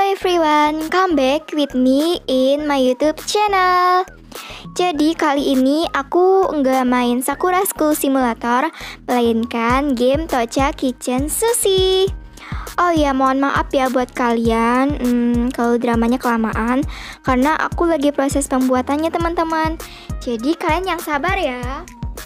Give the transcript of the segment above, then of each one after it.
everyone, come back with me in my YouTube channel. Jadi kali ini aku nggak main Sakura School Simulator, melainkan game Tocha Kitchen Sushi. Oh ya, mohon maaf ya buat kalian kalau dramanya kelamaan, karena aku lagi proses pembuatannya teman-teman. Jadi kalian yang sabar ya.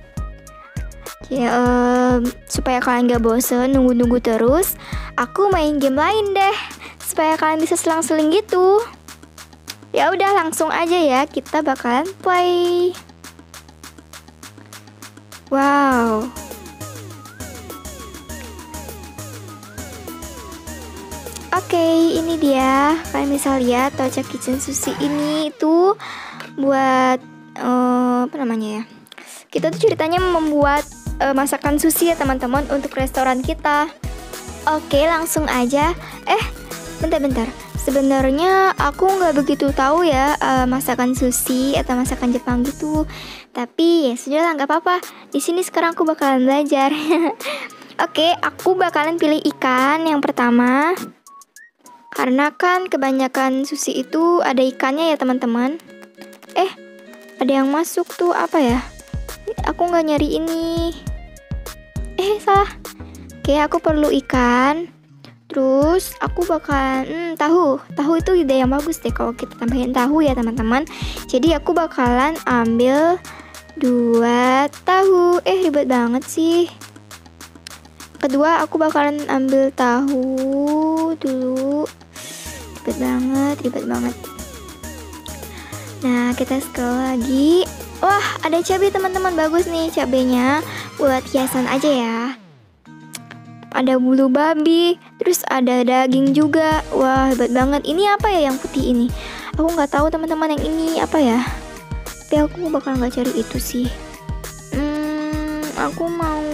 Supaya kalian gak bosen nunggu-nunggu terus, aku main game lain deh, supaya kalian bisa selang-seling gitu. Ya udah, langsung aja ya, kita bakalan play. Wow. Oke, ini dia. Kalian bisa lihat Tocha Kitchen Sushi ini itu buat apa namanya ya? Kita tuh ceritanya membuat masakan sushi ya teman-teman untuk restoran kita. Oke, langsung aja. Bentar. Sebenarnya aku nggak begitu tahu ya masakan sushi atau masakan Jepang gitu. Tapi ya sudahlah, nggak apa-apa. Di sini sekarang aku bakalan belajar. Oke, aku bakalan pilih ikan yang pertama. Karena kan kebanyakan sushi itu ada ikannya ya teman-teman. Ada yang masuk tuh, apa ya? Aku nggak nyari ini. Salah. Oke, aku perlu ikan. Terus aku bakalan tahu itu ide yang bagus deh kalau kita tambahin tahu ya teman-teman. Jadi aku bakalan ambil 2 tahu. Ribet banget sih. Kedua aku bakalan ambil tahu dulu. Ribet banget. Nah, kita scroll lagi. Wah, ada cabai teman-teman, bagus nih cabenya. Buat hiasan aja ya. Ada bulu babi, terus ada daging juga. Wah, hebat banget. Ini apa ya yang putih ini? Aku nggak tahu teman-teman, yang ini apa ya? Tapi aku bakal nggak cari itu sih. Aku mau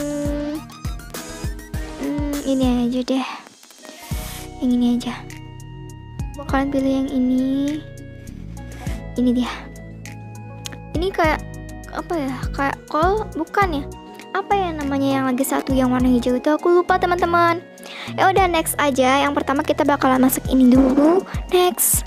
ini aja deh. Yang ini aja. Bakalan pilih yang ini. Ini dia. Ini kayak apa ya? Kayak kol, bukan ya? Apa ya namanya yang lagi satu yang warna hijau itu, aku lupa teman-teman. Ya udah, next aja. Yang pertama kita bakalan masak ini dulu. Next.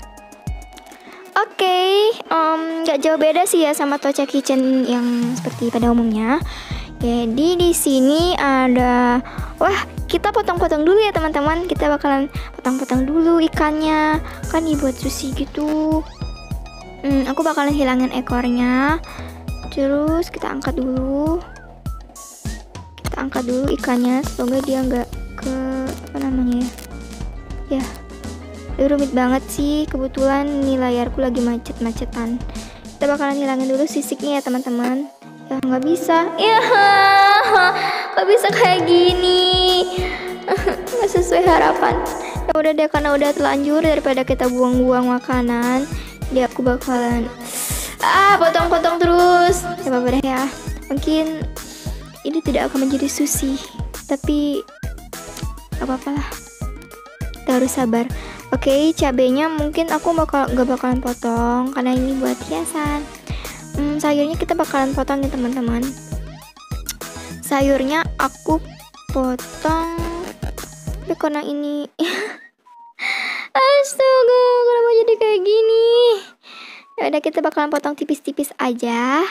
Oke, nggak jauh beda sih ya sama Tocha Kitchen yang seperti pada umumnya. Jadi di sini ada, kita potong-potong dulu ya teman-teman. Kita bakalan potong-potong dulu ikannya, kan dibuat sushi gitu. Aku bakalan hilangin ekornya. Terus kita angkat dulu. Ikannya, semoga dia nggak ke apa namanya ya. Rumit banget sih, kebetulan nih layarku lagi macet-macetan. Kita bakalan hilangin dulu sisiknya ya teman-teman. Ya nggak bisa nggak bisa kayak gini. Nggak sesuai harapan. Ya udah deh, karena udah telanjur, daripada kita buang-buang makanan, dia aku bakalan potong-potong terus. Ya apa-apa deh ya, mungkin ini tidak akan menjadi sushi, tapi gak apa-apa lah, kita harus sabar. Oke, cabenya mungkin aku gak bakalan potong karena ini buat hiasan. Sayurnya kita bakalan potong nih teman-teman. Sayurnya aku potong, tapi karena ini astaga, kenapa jadi kayak gini? Ya udah, kita bakalan potong tipis-tipis aja.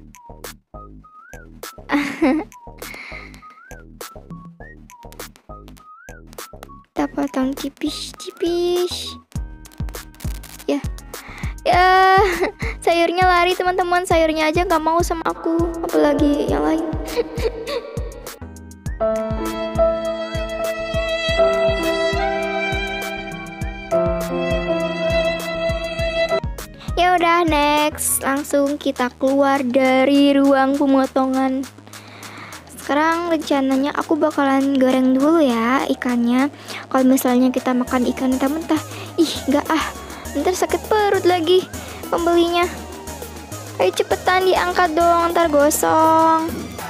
Kita potong tipis-tipis. Ya, sayurnya lari teman-teman. Sayurnya aja nggak mau sama aku, apalagi yang lain. Ya udah, next, langsung kita keluar dari ruang pemotongan. Sekarang rencananya aku bakalan goreng dulu ya ikannya. Kalau misalnya kita makan ikan mentah-mentah, nggak ntar sakit perut lagi pembelinya. Ayo cepetan diangkat dong, ntar gosong.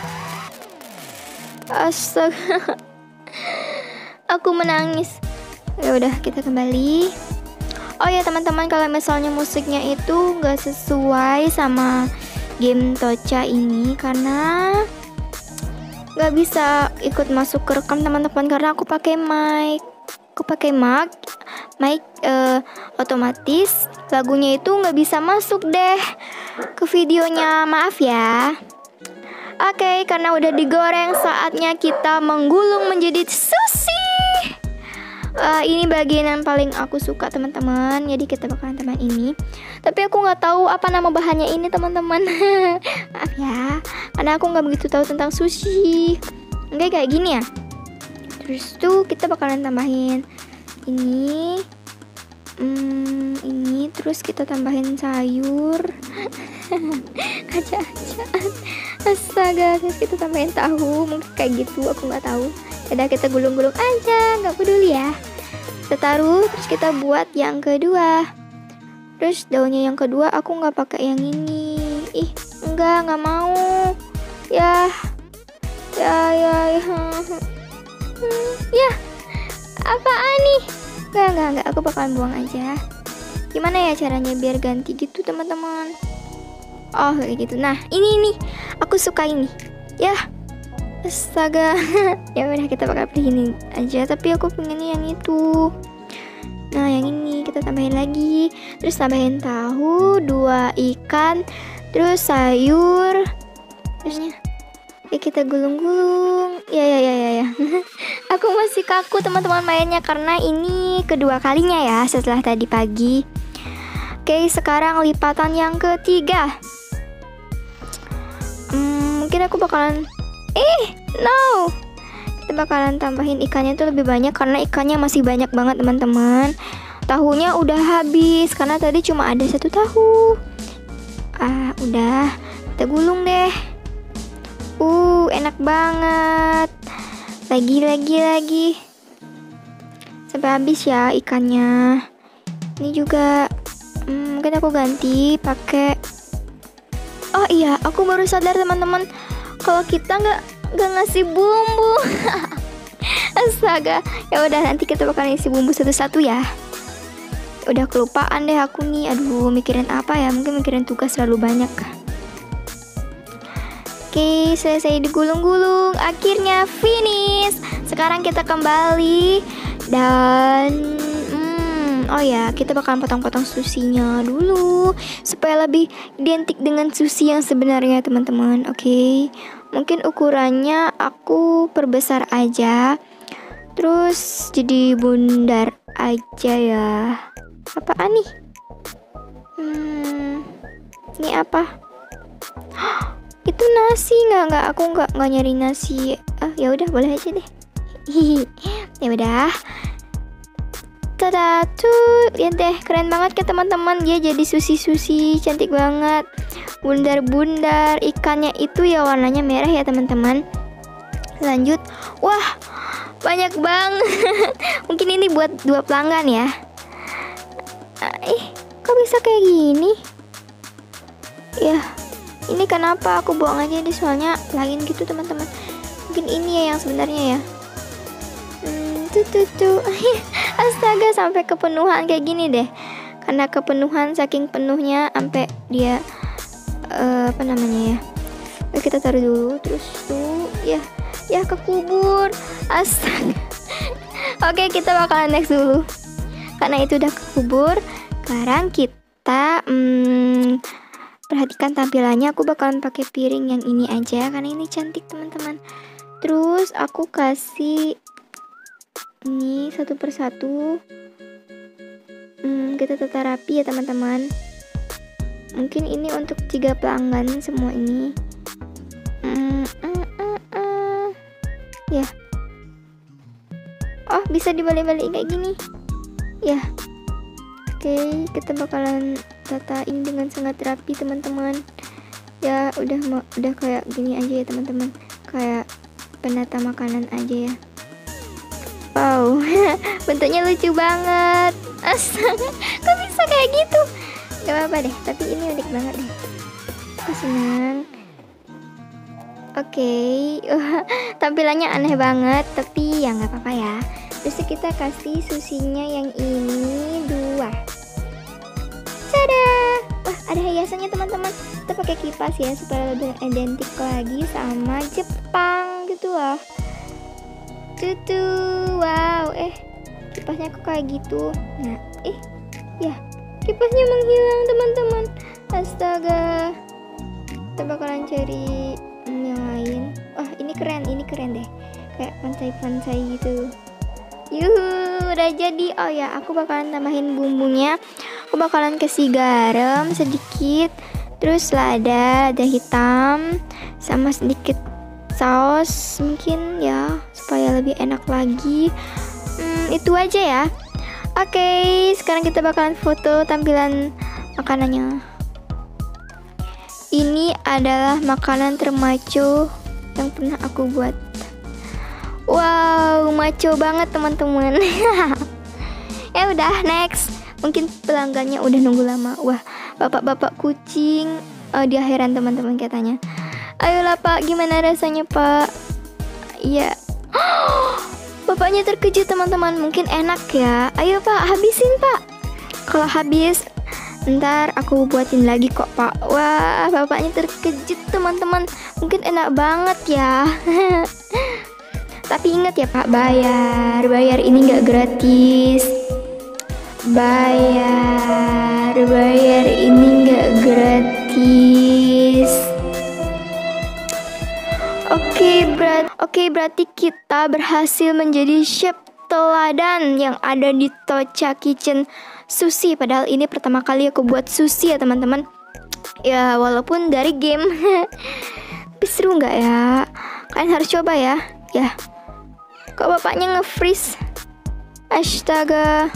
Astaga, aku menangis. Ya udah, kita kembali. Oh ya teman-teman, kalau misalnya musiknya itu nggak sesuai sama game Tocha ini, karena nggak bisa ikut masuk ke rekam teman-teman, karena aku pakai mic. mic otomatis lagunya itu nggak bisa masuk deh ke videonya, maaf ya. Oke, karena udah digoreng, saatnya kita menggulung menjadi sushi. Ini bagian yang paling aku suka teman-teman, jadi kita bakalan tambahin ini. Tapi aku nggak tahu apa nama bahannya ini teman-teman. Maaf ya, karena aku nggak begitu tahu tentang sushi. Enggak kayak gini ya. Terus tuh kita bakalan tambahin ini, ini terus kita tambahin sayur. Aja-ajaan. Astaga, terus kita tambahin tahu, mungkin kayak gitu, aku nggak tahu. Udah kita gulung-gulung aja, nggak peduli ya. Kita taruh, terus kita buat yang kedua. Terus daunnya yang kedua aku nggak pakai yang ini. Ih, nggak mau. Ya, ya. Apaan nih? Nggak, aku bakalan buang aja. Gimana ya caranya biar ganti gitu teman-teman? Oh kayak gitu. Nah ini nih, aku suka ini. Ya, astaga. Ya udah kita bakal pilih ini aja. Tapi aku pengennya yang itu. Nah yang ini kita tambahin lagi. Terus tambahin tahu, 2 ikan, terus sayur. Terusnya ya kita gulung-gulung. Ya. Aku masih kaku teman-teman mainnya karena ini kedua kalinya ya setelah tadi pagi. Oke, sekarang lipatan yang ketiga. Mungkin aku bakalan no. Kita bakalan tambahin ikannya tuh lebih banyak karena ikannya masih banyak banget teman-teman. Tahunya udah habis karena tadi cuma ada 1 tahu. Udah. Kita gulung deh. Enak banget. Lagi. Sampai habis ya ikannya. Ini juga mungkin aku ganti pakai. Oh iya, aku baru sadar teman-teman kalau kita nggak ngasih bumbu. Astaga. Ya udah, nanti kita bakal isi bumbu satu-satu ya. Udah kelupaan deh aku nih. Aduh, mikirin apa ya? Mungkin mikirin tugas terlalu banyak. Oke, selesai digulung-gulung. Akhirnya finish. Sekarang kita kembali dan oh ya, kita bakalan potong-potong susinya dulu supaya lebih identik dengan sushi yang sebenarnya teman-teman. Oke. Mungkin ukurannya aku perbesar aja. Terus jadi bundar aja ya. Apaan nih? Ini apa? Itu nasi. Nggak, aku nggak nyari nasi. Ya udah, boleh aja deh. Ya udah. Tada tuh, lihat deh, keren banget kan teman-teman. Dia jadi sushi cantik banget. Bundar-bundar. Ikannya itu ya warnanya merah ya teman-teman. Lanjut. Wah, banyak banget. Mungkin ini buat 2 pelanggan ya. Kok bisa kayak gini? Ya, ini kenapa aku buang aja deh, soalnya lain gitu teman-teman. Mungkin ini ya yang sebenarnya ya. Tuh. Astaga, sampai kepenuhan kayak gini deh. Karena kepenuhan, saking penuhnya sampai dia apa namanya ya. Kita taruh dulu, terus tuh ya kekubur. Astaga. Oke, kita bakalan next dulu. Karena itu udah kekubur. Sekarang kita perhatikan tampilannya. Aku bakalan pakai piring yang ini aja karena ini cantik teman-teman. Terus aku kasih ini satu persatu. Kita tata rapi ya teman-teman. Mungkin ini untuk 3 pelanggan semua ini. Ya. Oh, bisa dibalik-balik kayak gini. Ya. Oke, kita bakalan tatain dengan sangat rapi teman-teman. Ya, udah kayak gini aja ya teman-teman. Kayak penata makanan aja ya. Wow, bentuknya lucu banget. Astaga, kok bisa kayak gitu? Gak apa-apa deh, tapi ini unik banget deh. Aku senang. Oke, tampilannya aneh banget, tapi ya nggak apa-apa ya. Terus kita kasih susinya yang ini 2. Tada! Wah, ada hiasannya teman-teman. Kita pakai kipas ya supaya lebih identik lagi sama Jepang gitu loh. Tuh, wow, Kipasnya kok kayak gitu. Nah, ya, kipasnya menghilang teman-teman. Astaga. Kita bakalan cari yang lain. Wah, ini keren deh. Kayak pantai-pantai gitu. Yuhu, udah jadi. Oh ya, aku bakalan tambahin bumbunya. Aku bakalan kasih garam sedikit, terus lada hitam, sama sedikit saus mungkin ya, supaya lebih enak lagi. Itu aja ya. Oke, sekarang kita bakalan foto tampilan makanannya. Ini adalah makanan termaco yang pernah aku buat. Wow, maco banget teman-teman. Ya udah, next. Mungkin pelanggannya udah nunggu lama. Wah, bapak-bapak kucing. Dia heran teman-teman katanya. Ayolah Pak, gimana rasanya Pak? Iya. Bapaknya terkejut teman-teman. Mungkin enak ya. Ayo Pak, habisin Pak. Kalau habis, ntar aku buatin lagi kok Pak. Wah, bapaknya terkejut teman-teman. Mungkin enak banget ya. Tapi ingat ya Pak, bayar ini nggak gratis. Bayar ini nggak gratis. Oke, berarti kita berhasil menjadi chef teladan yang ada di Tocha Kitchen Sushi. Padahal ini pertama kali aku buat sushi ya teman-teman. Ya walaupun dari game. Tapi seru nggak ya? Kalian harus coba ya. Ya. Kok bapaknya nge-freeze? Astaga.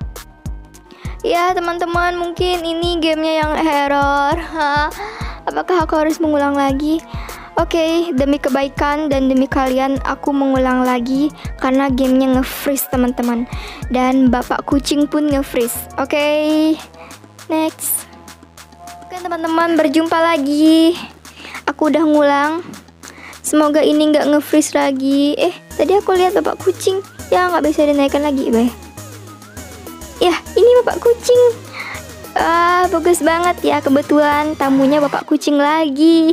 Ya teman-teman, mungkin ini gamenya yang error. Apakah aku harus mengulang lagi? Oke, demi kebaikan dan demi kalian aku mengulang lagi karena gamenya nge-freeze teman-teman. Dan bapak kucing pun nge-freeze. Oke, next. Oke teman-teman, berjumpa lagi. Aku udah ngulang. Semoga ini nggak nge-freeze lagi. Tadi aku lihat bapak kucing. Ya nggak bisa dinaikkan lagi, bye. Ya, ini bapak kucing. Bagus banget ya, kebetulan tamunya bapak kucing lagi.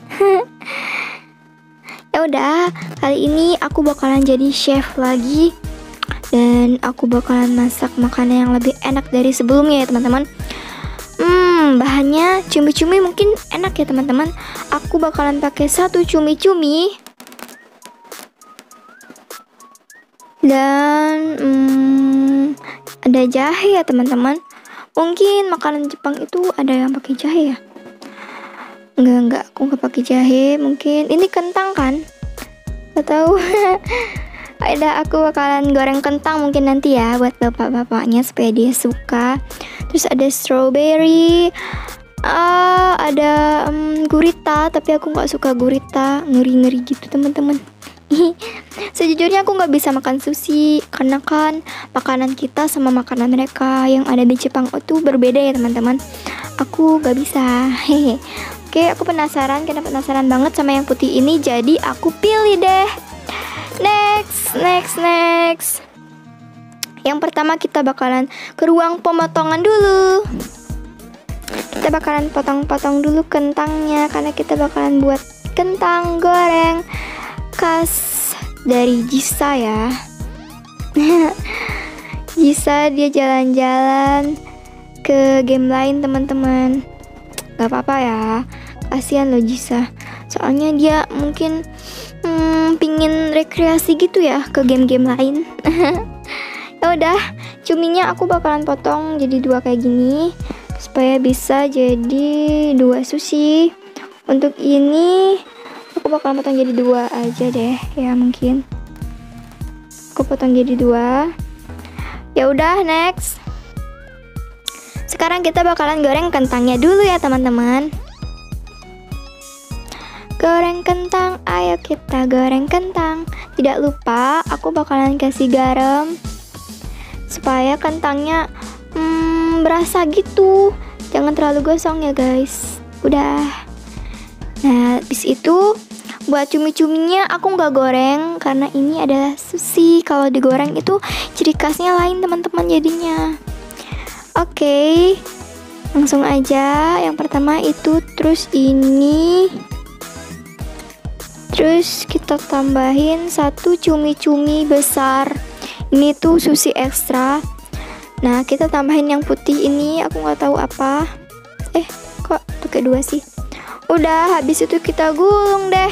Ya udah, kali ini aku bakalan jadi chef lagi dan aku bakalan masak makanan yang lebih enak dari sebelumnya ya teman-teman. Bahannya cumi-cumi mungkin enak ya teman-teman. Aku bakalan pakai 1 cumi-cumi dan ada jahe ya teman-teman. Mungkin makanan Jepang itu ada yang pakai jahe ya? Enggak, aku nggak pakai jahe. Mungkin ini kentang kan? Gak tahu. Aku bakalan goreng kentang mungkin nanti ya buat bapak-bapaknya supaya dia suka. Terus ada strawberry, ada gurita, tapi aku nggak suka gurita, ngeri-ngeri gitu teman-teman. Sejujurnya aku nggak bisa makan sushi karena kan makanan kita sama makanan mereka yang ada di Jepang itu berbeda ya teman-teman. Aku nggak bisa. Oke, aku penasaran banget sama yang putih ini, jadi aku pilih deh. Next. Yang pertama kita bakalan ke ruang pemotongan dulu. Kita bakalan potong-potong dulu kentangnya karena kita bakalan buat kentang goreng khas dari Jisa ya. Jisa dia jalan-jalan ke game lain teman-teman. Gak apa-apa ya, kasihan loh Jisa. Soalnya dia mungkin pingin rekreasi gitu ya ke game-game lain. Ya udah, cuminya aku bakalan potong jadi 2 kayak gini supaya bisa jadi 2 sushi. Untuk ini aku bakalan potong jadi 2 aja deh ya, mungkin aku potong jadi 2. Ya udah, next. Sekarang kita bakalan goreng kentangnya dulu ya teman-teman. Goreng kentang, ayo kita goreng kentang. Tidak lupa aku bakalan kasih garam supaya kentangnya berasa gitu. Jangan terlalu gosong ya guys. Udah. Nah, habis itu buat cumi-cuminya aku nggak goreng karena ini adalah sushi. Kalau digoreng itu ciri khasnya lain teman-teman jadinya. Oke, langsung aja. Yang pertama itu, terus ini, terus kita tambahin 1 cumi-cumi besar. Ini tuh sushi ekstra. Nah, kita tambahin yang putih ini, aku nggak tahu apa. Kok pakai 2 sih? Udah, habis itu kita gulung deh.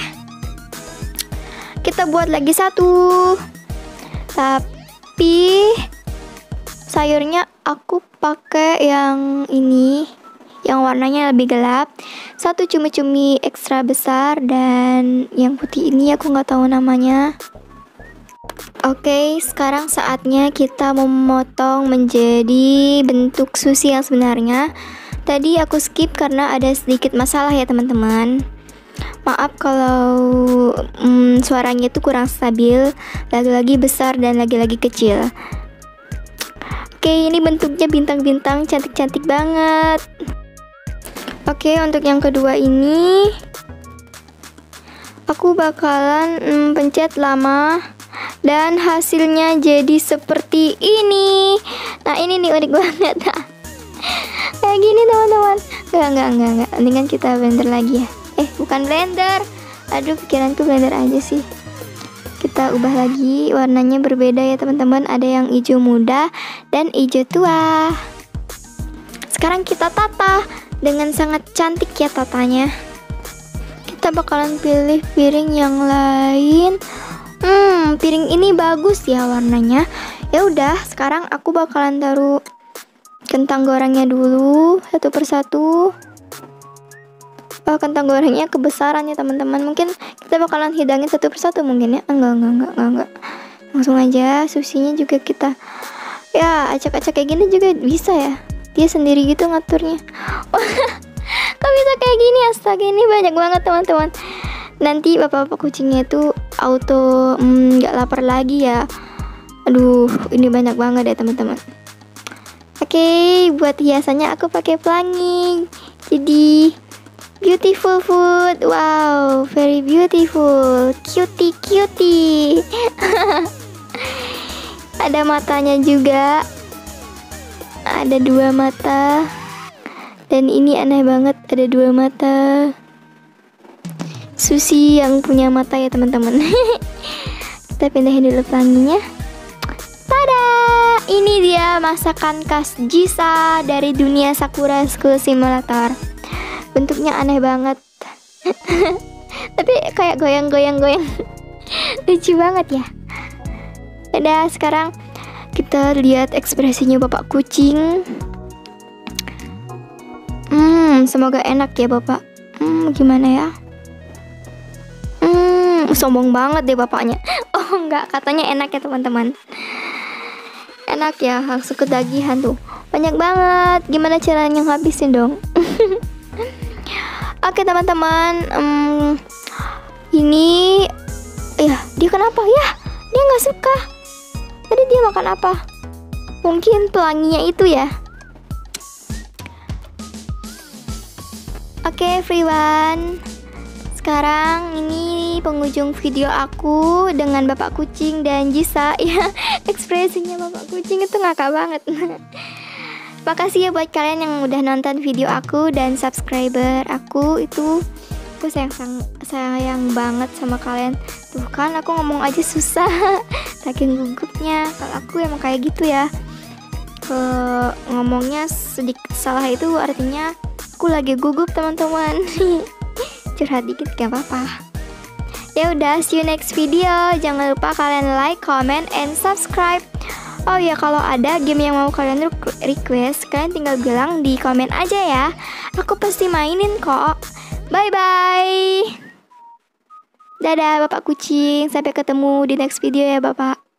Kita buat lagi 1. Tapi sayurnya aku pakai yang ini, yang warnanya lebih gelap. 1 cumi-cumi ekstra besar, dan yang putih ini aku nggak tahu namanya. Oke, sekarang saatnya kita memotong menjadi bentuk sushi yang sebenarnya. Tadi aku skip karena ada sedikit masalah ya teman-teman. Maaf kalau suaranya itu kurang stabil, lagi-lagi besar dan lagi-lagi kecil. Oke, ini bentuknya bintang-bintang, cantik-cantik banget. Oke, untuk yang kedua ini aku bakalan pencet lama. Dan hasilnya jadi seperti ini. Nah, ini nih unik banget. Kayak gini teman-teman. Enggak. Mendingan kita blender lagi ya. Bukan blender. Aduh, pikiranku blender aja sih. Kita ubah lagi. Warnanya berbeda ya teman-teman. Ada yang hijau muda dan hijau tua. Sekarang kita tata. Dengan sangat cantik ya tatanya. Kita bakalan pilih piring yang lain. Piring ini bagus ya warnanya. Ya udah, sekarang aku bakalan taruh kentang gorengnya dulu satu persatu. Kentang gorengnya kebesaran ya teman-teman. Mungkin kita bakalan hidangin satu persatu mungkin ya. Enggak. Langsung aja. Sushinya juga kita acak-acak kayak gini juga bisa ya. Dia sendiri gitu ngaturnya. Kok bisa kayak gini? Astaga, ini banyak banget teman-teman. Nanti bapak-bapak kucingnya itu auto nggak lapar lagi ya. Aduh, ini banyak banget ya teman-teman. Oke, buat hiasannya aku pakai pelangi. Jadi beautiful food. Wow, very beautiful. Cutie. Ada matanya juga. Ada 2 mata. Dan ini aneh banget, ada 2 mata. Sushi yang punya mata ya teman-teman. Kita pindahin dulu pelanginya. Tada! Ini dia masakan khas Jisa dari dunia Sakura School Simulator. Bentuknya aneh banget. Tapi kayak goyang-goyang. Lucu banget ya. Udah, sekarang kita lihat ekspresinya bapak kucing. Semoga enak ya bapak. Gimana ya? Sombong banget deh bapaknya. Oh enggak, katanya enak ya teman-teman. Enak ya, langsung ketagihan tuh. Banyak banget. Gimana caranya ngabisin dong? Oke teman-teman, ini dia kenapa ya? Dia nggak suka. Tadi dia makan apa? Mungkin pelanginya itu ya. Oke everyone, sekarang ini penghujung video aku dengan bapak kucing dan Jisa. Ya, ekspresinya bapak kucing itu ngakak banget. Makasih ya buat kalian yang udah nonton video aku dan subscriber aku. Itu aku sayang banget sama kalian. Tuh kan aku ngomong aja susah. Saking gugupnya. Kalau aku emang kayak gitu ya. Ngomongnya sedikit salah itu artinya aku lagi gugup teman-teman. Curhat dikit gak apa-apa. Ya udah, see you next video. Jangan lupa kalian like, comment, and subscribe. Oh ya, kalau ada game yang mau kalian request, kalian tinggal bilang di komen aja ya. Aku pasti mainin kok. Bye bye. Dadah bapak kucing. Sampai ketemu di next video ya bapak.